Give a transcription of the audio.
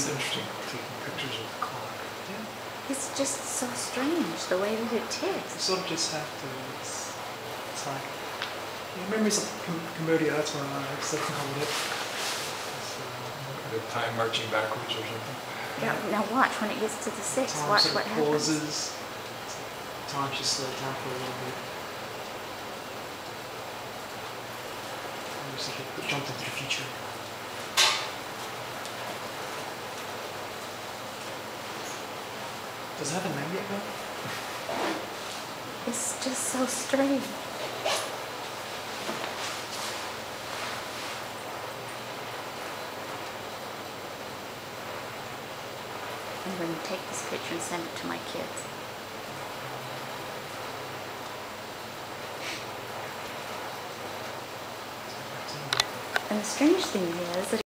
It's interesting taking pictures of the clock. Yeah. It's just so strange the way that it You ticks. sort of just have to. It's like memories of Cambodia. That's what I said called it. The time marching backwards or something. Yeah, now watch when it gets to the 6. Time Watch sort what of happens. pauses. Time just slows down for a little bit. It's like it jumped into the future. Does it have a name yet, though? It's just so strange. I'm going to take this picture and send it to my kids. And the strange thing is that